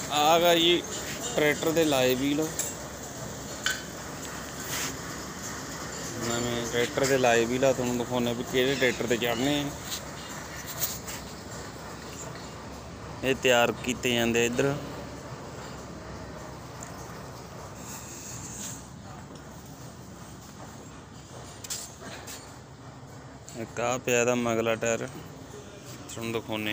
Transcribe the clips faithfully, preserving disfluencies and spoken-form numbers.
आ गया G tractor के लाए व्हील, नवे ट्रैक्टर के लाए व्हील आ तुहानूं दिखाने भी किहड़े ट्रैक्टर ते चढ़ने। ये तैयार कीते जांदे इधर। एक आ पिया दा मगला टायर तुहानूं दिखाने।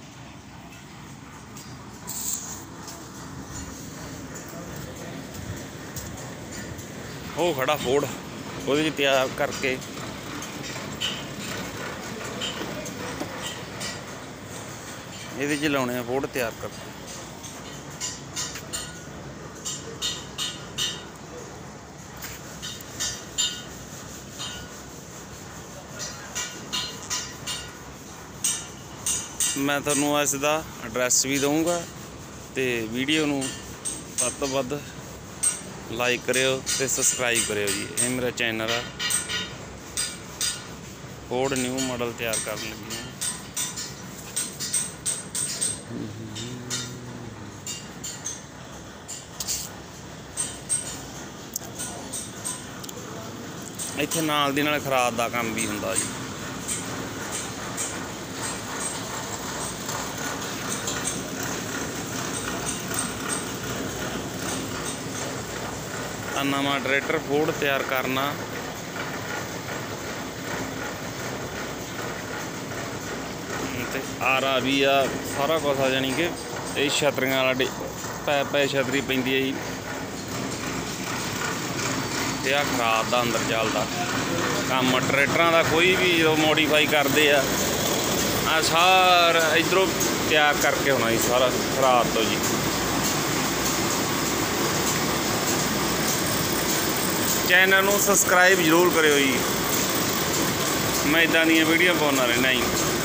वो खड़ा फोड़ वो तैयार करके ये च लाने फोड़ तैयार करके। मैं तुहानूं इसदा एड्रैस भी दूँगा तो वीडियो नूं वध तों वध लाइक करियो ते सबसक्राइब करियो जी। ये मेरा चैनल है। फोर्ड न्यू मॉडल तैयार करन लगी हैं। इत्थे नाल दी नाल खराद दा काम भी हुंदा जी। नवा ट्रैक्टर फोर्ड तैयार करना ते आरा भी आ सारा कुछ आ, जानी कि ये छतरियां वाला पै पै छतरी पैंदी है जी। ते आ खराद दा अंदर चलदा काम ट्रैक्टरां दा कोई भी जो मॉडिफाई करते आ आ सारा इधरों तैयार करके होना जी सारा खराद तो जी। चैनल नूं सबसक्राइब जरूर करियो जी। मैं इदां दी वीडियो पाउंदा रहना जी।